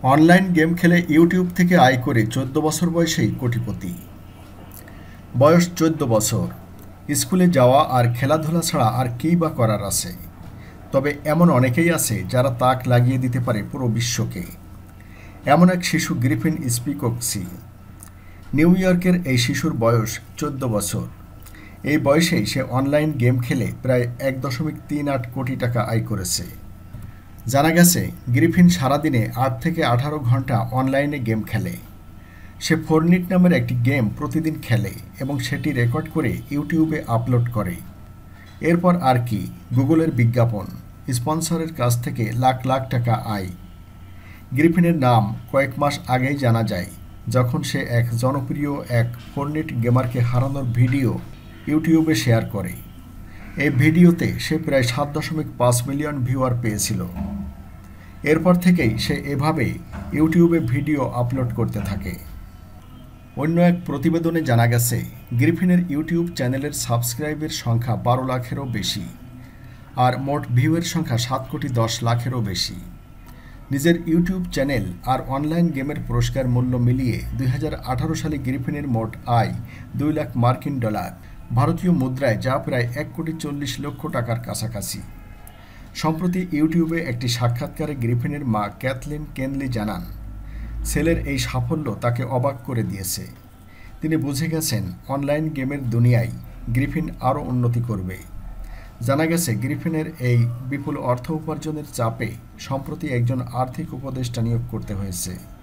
Online game খেলে YouTube থেকে আয় করে ১৪ বছর বয়সেই কোটিপতি। বয়স ১৪ বছর। স্কুলে যাওয়া আর খেলাধুলা ছাড়া আর কীই বা করার আছে। তবে এমন অনেকেই আছে যারা তাক লাগিয়ে দিতে পারে পুরো বিশ্বকে। এমন এক শিশু গ্রিফিন স্পিকক্সি। নিউ ইয়র্কের এই শিশুর বয়স ১৪ বছর। এই বয়সেই সে অনলাইন গেম খেলে প্রায় ১.৩৮ কোটি টাকা আয় করেছে। জানা গেছে, গ্রিফিন সারাদিনে ৮ থেকে ১৮ ঘন্টা অনলাইনে গেম খেলে। সে ফোরনিট নামের একটি গেম প্রতিদিন খেলে এবং সেটি রেকর্ড করে ইউটিউবে আপলোড করে। এরপর আর কি, গুগলের বিজ্ঞাপন, স্পন্সরের কাছ থেকে লাখ লাখ টাকা আয়। গ্রিফিনের নাম কয়েক মাস আগেই জানা যায়, যখন সে এক জনপ্রিয় ফোরনিট গেমারকে হারানোর ভিডিও ইউটিউবে শেয়ার করে। এই ভিডিওতে সে প্রায় ৭.৫ মিলিয়ন ভিউয়ার পেয়েছিল। এরপর থেকেই সে এভাবে ইউটিউবে ভিডিও আপলোড করতে থাকে। অন্য এক প্রতিবেদনে জানা গেছে, গ্রিফিনের ইউটিউব চ্যানেলের সাবস্ক্রাইবের সংখ্যা ১২ লাখেরও বেশি, আর মোট ভিউয়ের সংখ্যা ৭,১০,০০,০০০-এরও বেশি। নিজের ইউটিউব চ্যানেল আর অনলাইন গেমের পুরস্কার মূল্য মিলিয়ে ২০১৮ সালে গ্রিফিনের মোট আয় $২ লাখ, ভারতীয় মুদ্রায় যা প্রায় ১,৪০,০০,০০০ টাকার কাছাকাছি। সম্প্রতি ইউটিউবে একটি সাক্ষাৎকারে গ্রিফিনের মা ক্যাথলিন কেনলি জানান, ছেলের এই সাফল্য তাকে অবাক করে দিয়েছে। তিনি বুঝে গেছেন অনলাইন গেমের দুনিয়ায় গ্রিফিন আরও উন্নতি করবে। জানা গেছে, গ্রিফিনের এই বিপুল অর্থ উপার্জনের চাপে সম্প্রতি একজন আর্থিক উপদেষ্টা নিয়োগ করতে হয়েছে।